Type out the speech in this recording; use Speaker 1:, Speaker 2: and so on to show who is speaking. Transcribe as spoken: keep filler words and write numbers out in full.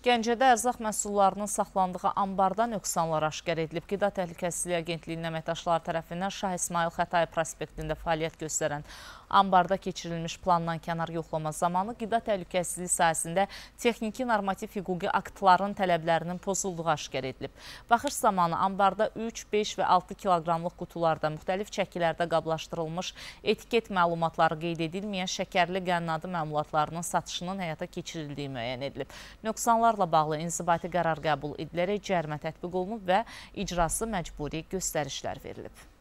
Speaker 1: Gəncədə ərzaq məhsullarının saxlandığı ambarda nöqsanlar aşkar edilib. Qida Təhlükəsizliyi Agentliyinin əməkdaşları tərəfindən Şah İsmayıl Xətai prospektində fəaliyyət göstərən ambarda keçirilmiş plandan kənar yoxlama zamanı qida təhlükəsizliyi sahəsində texniki normativ hüquqi aktların tələblərinin pozulduğu aşkar edilib. Baxış zamanı ambarda üç, beş və altı kiloqramlıq qutularda müxtəlif çəkilərdə qablaşdırılmış etiket məlumatları qeyd edilməyən şəkərli qənnadı məmulatlarının satışının həyata keçirildiyi müəyyən edilib. Nöqsanlarla bağlı inzibati qərar qəbul edilərək cərimə tətbiq olunub və icrası məcburi göstərişlər verilib.